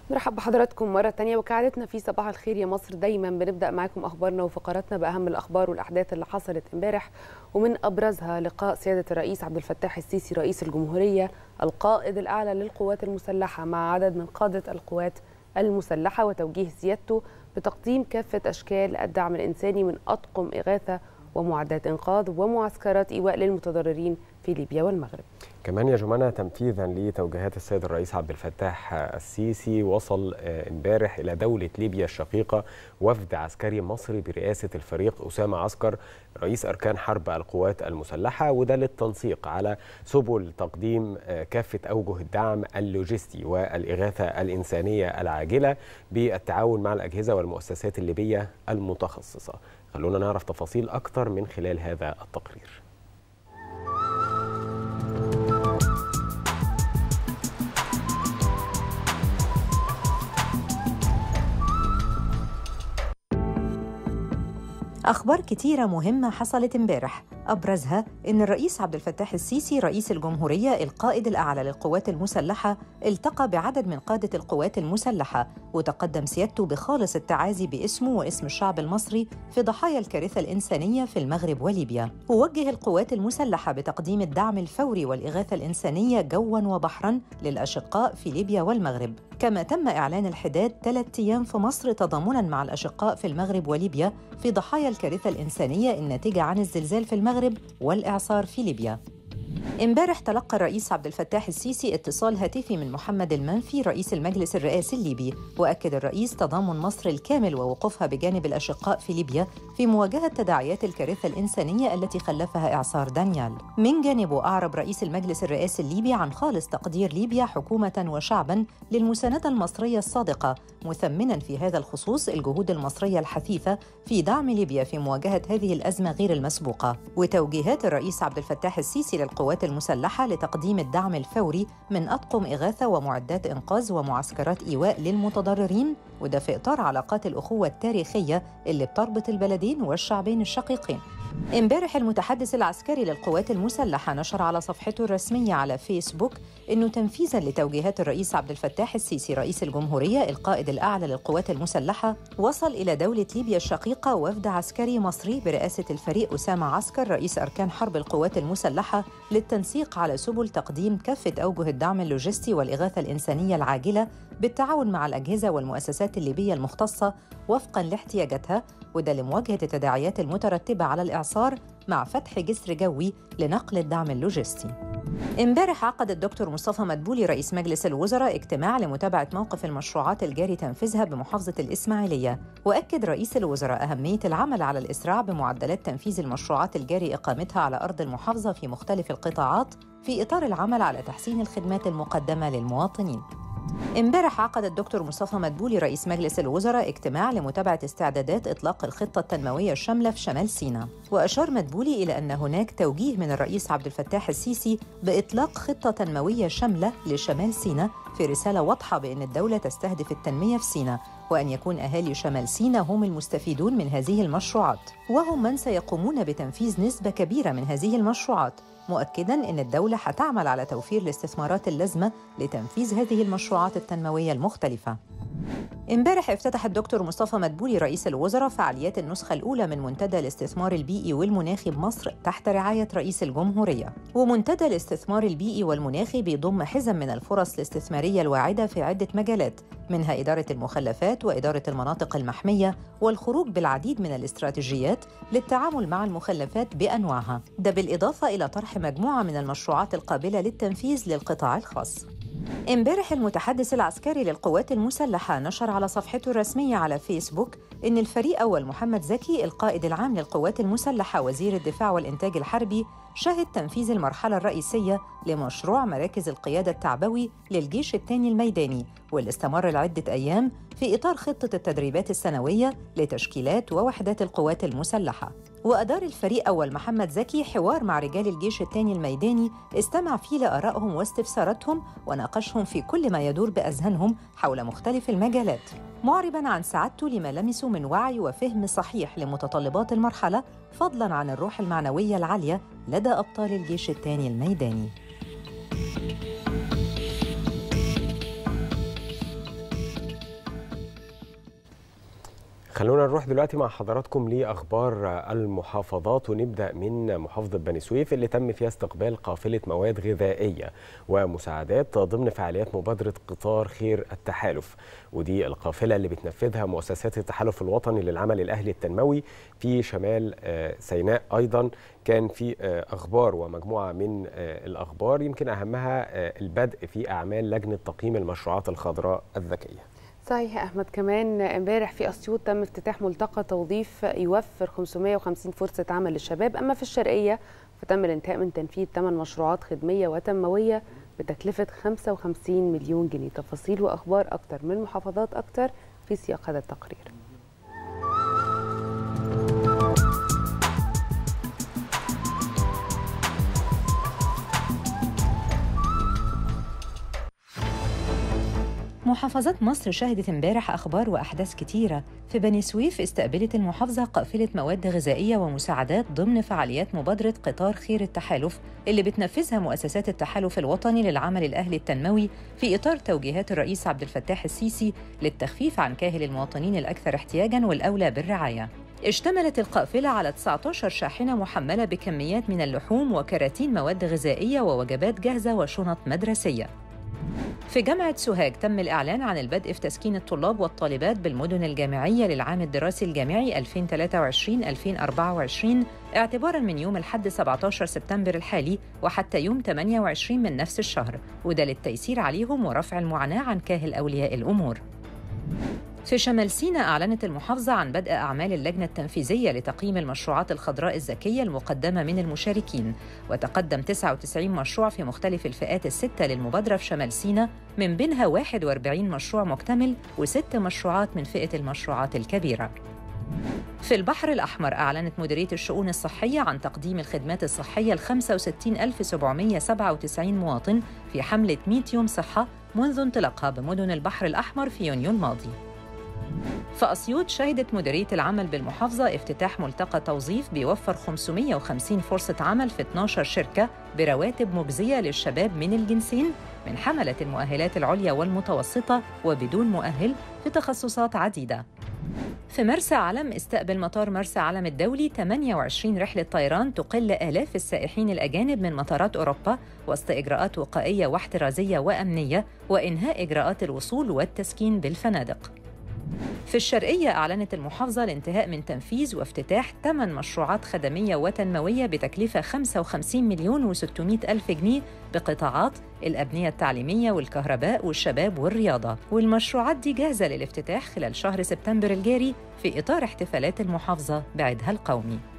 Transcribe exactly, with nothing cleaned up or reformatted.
مرحبا بحضراتكم مرة تانية. وكعادتنا في صباح الخير يا مصر دايما بنبدأ معاكم أخبارنا وفقراتنا بأهم الأخبار والأحداث اللي حصلت امبارح، ومن أبرزها لقاء سيادة الرئيس عبد الفتاح السيسي رئيس الجمهورية القائد الأعلى للقوات المسلحة مع عدد من قادة القوات المسلحة، وتوجيه سيادته بتقديم كافة أشكال الدعم الإنساني من أطقم إغاثة ومعدات إنقاذ ومعسكرات إيواء للمتضررين في ليبيا والمغرب. كمان يا جمانة تنفيذا لتوجيهات السيد الرئيس عبد الفتاح السيسي، وصل امبارح إلى دولة ليبيا الشقيقة وفد عسكري مصري برئاسة الفريق أسامة عسكر رئيس أركان حرب القوات المسلحة، وده للتنسيق على سبل تقديم كافة أوجه الدعم اللوجستي والإغاثة الإنسانية العاجلة بالتعاون مع الأجهزة والمؤسسات الليبية المتخصصة. خلونا نعرف تفاصيل أكتر من خلال هذا التقرير. أخبار كتيرة مهمة حصلت امبارح، أبرزها إن الرئيس عبد الفتاح السيسي رئيس الجمهورية القائد الأعلى للقوات المسلحة التقى بعدد من قادة القوات المسلحة، وتقدم سيادته بخالص التعازي باسمه واسم الشعب المصري في ضحايا الكارثة الإنسانية في المغرب وليبيا، ووجه القوات المسلحة بتقديم الدعم الفوري والإغاثة الإنسانية جواً وبحراً للأشقاء في ليبيا والمغرب. كما تم إعلان الحداد ثلاثة أيام في مصر تضامناً مع الأشقاء في المغرب وليبيا في ضحايا الكارثة الإنسانية الناتجة عن الزلزال في المغرب والإعصار في ليبيا. امبارح تلقى الرئيس عبد الفتاح السيسي اتصال هاتفي من محمد المنفي رئيس المجلس الرئاسي الليبي، وأكد الرئيس تضامن مصر الكامل ووقوفها بجانب الأشقاء في ليبيا في مواجهة تداعيات الكارثة الإنسانية التي خلفها إعصار دانيال. من جانبه أعرب رئيس المجلس الرئاسي الليبي عن خالص تقدير ليبيا حكومة وشعباً للمساندة المصرية الصادقة، مثمناً في هذا الخصوص الجهود المصرية الحثيثة في دعم ليبيا في مواجهة هذه الأزمة غير المسبوقة. وتوجيهات الرئيس عبد الفتاح السيسي للقوات المسلحة لتقديم الدعم الفوري من أطقم إغاثة ومعدات إنقاذ ومعسكرات إيواء للمتضررين، وده في إطار علاقات الأخوة التاريخية اللي بتربط البلدين والشعبين الشقيقين. امبارح المتحدث العسكري للقوات المسلحة نشر على صفحته الرسمية على فيسبوك إنه تنفيذاً لتوجيهات الرئيس عبد الفتاح السيسي رئيس الجمهورية القائد الأعلى للقوات المسلحة، وصل إلى دولة ليبيا الشقيقة وفد عسكري مصري برئاسة الفريق أسامة عسكر رئيس أركان حرب القوات المسلحة للتنسيق على سبل تقديم كافة أوجه الدعم اللوجستي والإغاثة الإنسانية العاجلة بالتعاون مع الأجهزة والمؤسسات الليبية المختصة وفقاً لاحتياجاتها، وده لمواجهة التداعيات المترتبة على الإعصار مع فتح جسر جوي لنقل الدعم اللوجستي. امبارح عقد الدكتور مصطفى مدبولي رئيس مجلس الوزراء اجتماع لمتابعة موقف المشروعات الجاري تنفيذها بمحافظة الإسماعيلية، وأكد رئيس الوزراء أهمية العمل على الإسراع بمعدلات تنفيذ المشروعات الجاري إقامتها على أرض المحافظة في مختلف القطاعات في إطار العمل على تحسين الخدمات المقدمة للمواطنين. امبارح عقد الدكتور مصطفى مدبولي رئيس مجلس الوزراء اجتماع لمتابعة استعدادات إطلاق الخطة التنموية الشاملة في شمال سيناء، وأشار مدبولي إلى أن هناك توجيه من الرئيس عبد الفتاح السيسي بإطلاق خطة تنموية شاملة لشمال سيناء في رسالة واضحة بأن الدولة تستهدف التنمية في سيناء، وأن يكون أهالي شمال سيناء هم المستفيدون من هذه المشروعات، وهم من سيقومون بتنفيذ نسبة كبيرة من هذه المشروعات، مؤكداً أن الدولة هتعمل على توفير الاستثمارات اللازمة لتنفيذ هذه المشروعات التنموية المختلفة. امبارح افتتح الدكتور مصطفى مدبولي رئيس الوزراء فعاليات النسخة الأولى من منتدى الاستثمار البيئي والمناخي بمصر تحت رعاية رئيس الجمهورية. ومنتدى الاستثمار البيئي والمناخي بيضم حزم من الفرص الاستثمارية الواعدة في عدة مجالات، منها إدارة المخلفات وإدارة المناطق المحمية والخروج بالعديد من الاستراتيجيات للتعامل مع المخلفات بأنواعها، ده بالإضافة إلى طرح مجموعة من المشروعات القابلة للتنفيذ للقطاع الخاص. امبارح المتحدث العسكري للقوات المسلحة نشر على صفحته الرسمية على فيسبوك إن الفريق أول محمد زكي القائد العام للقوات المسلحة وزير الدفاع والإنتاج الحربي شهد تنفيذ المرحلة الرئيسية لمشروع مراكز القيادة التعبوي للجيش الثاني الميداني، واللي استمر لعدة أيام في إطار خطة التدريبات السنوية لتشكيلات ووحدات القوات المسلحة. وأدار الفريق أول محمد زكي حوار مع رجال الجيش الثاني الميداني استمع فيه لآرائهم واستفساراتهم وناقشهم في كل ما يدور بأذهانهم حول مختلف المجالات، معرباً عن سعادته لما لمسوا من وعي وفهم صحيح لمتطلبات المرحلة، فضلاً عن الروح المعنوية العالية لدى أبطال الجيش الثاني الميداني. خلونا نروح دلوقتي مع حضراتكم لأخبار المحافظات، ونبدأ من محافظة بني سويف اللي تم فيها استقبال قافلة مواد غذائية ومساعدات ضمن فعاليات مبادرة قطار خير التحالف. ودي القافلة اللي بتنفذها مؤسسات التحالف الوطني للعمل الأهلي التنموي في شمال سيناء. أيضا كان في أخبار ومجموعة من الأخبار يمكن أهمها البدء في أعمال لجنة تقييم المشروعات الخضراء الذكية. صحيح يا أحمد. كمان امبارح في أسيوط تم افتتاح ملتقى توظيف يوفر خمسمائة وخمسين فرصة عمل للشباب. أما في الشرقية فتم الانتهاء من تنفيذ ثمان مشروعات خدمية وتنموية بتكلفة خمسة وخمسين مليون جنيه. تفاصيل وأخبار أكتر من محافظات أكتر في سياق هذا التقرير. محافظات مصر شهدت امبارح أخبار وأحداث كتيرة. في بني سويف استقبلت المحافظة قافلة مواد غذائية ومساعدات ضمن فعاليات مبادرة قطار خير التحالف اللي بتنفذها مؤسسات التحالف الوطني للعمل الأهلي التنموي في إطار توجيهات الرئيس عبد الفتاح السيسي للتخفيف عن كاهل المواطنين الأكثر احتياجاً والأولى بالرعاية. اشتملت القافلة على تسعة عشر شاحنة محملة بكميات من اللحوم وكراتين مواد غذائية ووجبات جاهزة وشنط مدرسية. في جامعة سوهاج تم الإعلان عن البدء في تسكين الطلاب والطالبات بالمدن الجامعية للعام الدراسي الجامعي ألفين وثلاثة وعشرين ألفين وأربعة وعشرين اعتباراً من يوم الأحد سبعة عشر سبتمبر الحالي وحتى يوم ثمانية وعشرين من نفس الشهر، وده للتيسير عليهم ورفع المعاناة عن كاهل أولياء الأمور. في شمال سيناء أعلنت المحافظة عن بدء أعمال اللجنة التنفيذية لتقييم المشروعات الخضراء الذكية المقدمة من المشاركين، وتقدم تسعة وتسعين مشروع في مختلف الفئات الستة للمبادرة في شمال سيناء، من بينها واحد وأربعين مشروع مكتمل وست مشروعات من فئة المشروعات الكبيرة. في البحر الأحمر أعلنت مديرية الشؤون الصحية عن تقديم الخدمات الصحية ل خمسة وستين ألف وسبعمائة وسبعة وتسعين مواطن في حملة مئة يوم صحة منذ انطلاقها بمدن البحر الأحمر في يونيو الماضي. في أسيوط شهدت مديرية العمل بالمحافظة افتتاح ملتقى توظيف بيوفر خمسمائة وخمسين فرصة عمل في اثنتي عشرة شركة برواتب مجزية للشباب من الجنسين من حملة المؤهلات العليا والمتوسطة وبدون مؤهل في تخصصات عديدة. في مرسى علم استقبل مطار مرسى علم الدولي ثمانية وعشرين رحلة طيران تقل آلاف السائحين الأجانب من مطارات أوروبا وسط إجراءات وقائية واحترازية وأمنية وإنهاء إجراءات الوصول والتسكين بالفنادق. في الشرقية أعلنت المحافظة الانتهاء من تنفيذ وافتتاح ثمان مشروعات خدمية وتنموية بتكلفة خمسة وخمسين مليون وستمائة ألف جنيه بقطاعات الأبنية التعليمية والكهرباء والشباب والرياضة، والمشروعات دي جاهزة للافتتاح خلال شهر سبتمبر الجاري في إطار احتفالات المحافظة بعيدها القومي.